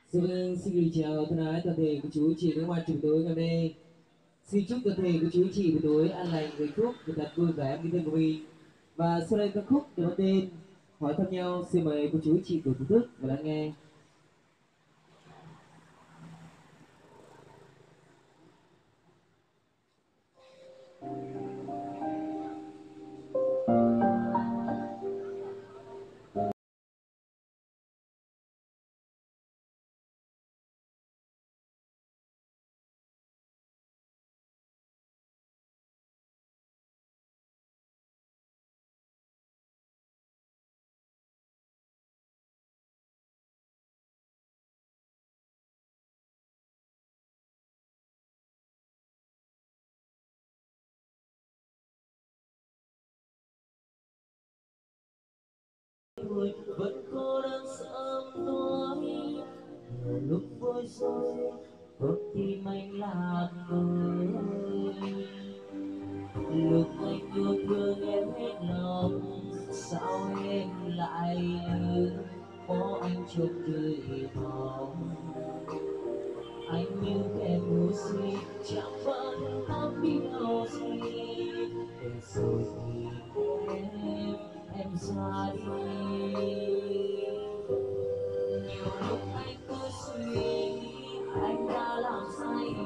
Xin gửi chào thân ái toàn thể của chú chị nước ngoài chúng tôi ngày hôm nay. Xin chúc toàn thể của chú chị buổi tối an lành, hạnh phúc và thật vui vẻ như thân của mình. Và sau đây ca khúc được mang tên Hỏi thăm nhau, xin mời cô chú chị cùng thưởng thức và lắng nghe. Tôi vẫn cô đơn sớm tối, nhiều lúc vui rồi con tim anh lạc người. Lúc anh yêu thương em hết lòng, sao em lại lỡ bỏ anh trong đời mong. Anh như kẻ ngu si chẳng vẫn không biết đâu gì, để rồi thì em ra đi. Nhiều lúc anh cứ suy nghĩ anh đã làm sai.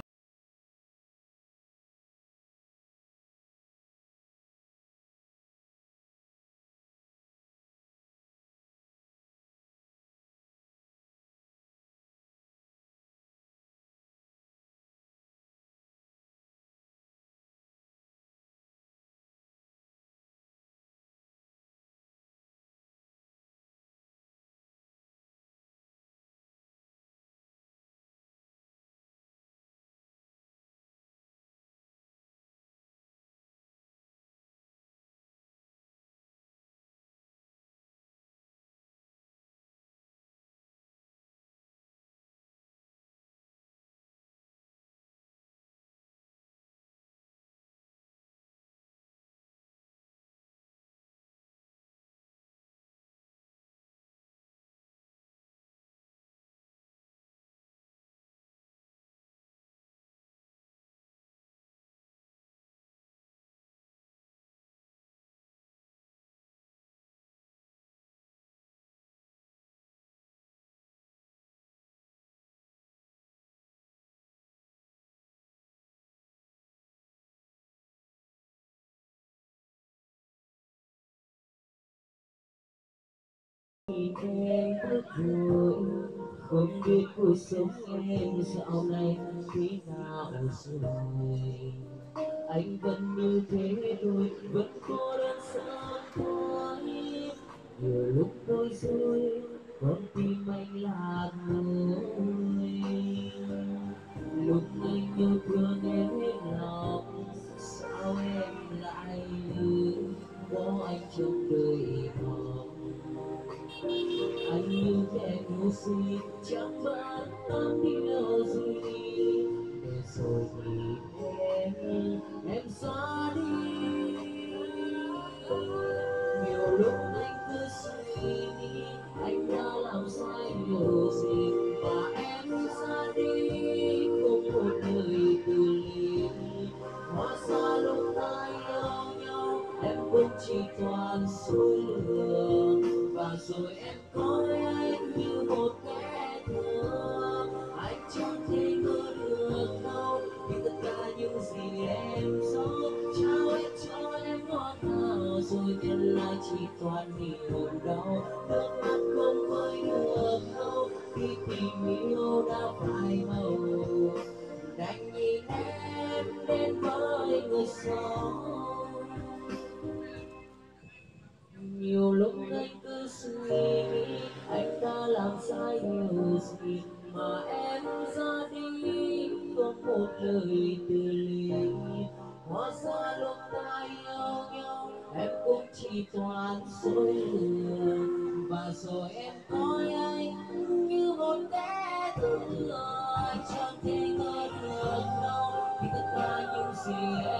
Nhìn em rất vui, không biết cuộc sống em dạo này thế nào rồi. Anh vẫn như thế thôi, vẫn cô đơn sớm tối. Nhiều lúc tôi rối, con tim anh lạc lối. Lúc anh yêu thương em hết lòng, sao em lại lỡ bỏ anh trong đời mong. Anh như kẻ ngu si chẳng biết tâm điều gì, để rồi thì em xóa đi. Nhiều lúc anh cứ suy nghĩ anh đã làm sai điều gì mà em ra đi không một lời từ ly. Hóa ra lúc ta yêu nhau em cũng chỉ toàn dối lừa, và rồi em coi anh như một kẻ thù. Anh chẳng thể ngờ được đâu vì tất cả những gì em dấu trao hết cho em ngọt ngào, rồi nhận lại chỉ toàn niềm đau. Nước mắt không vơi được đâu khi tình yêu đã phai màu, đành nhìn em đến với người sau. Nhiều lúc anh cứ suy nghĩ anh đã làm sai điều gì mà em ra đi không một lời từ ly. Hóa ra lúc ta yêu nhau em cũng chỉ toàn dối lừa, và rồi em coi anh như một kẻ thù. Chẳng thể ngờ được đâu vì tất cả những gì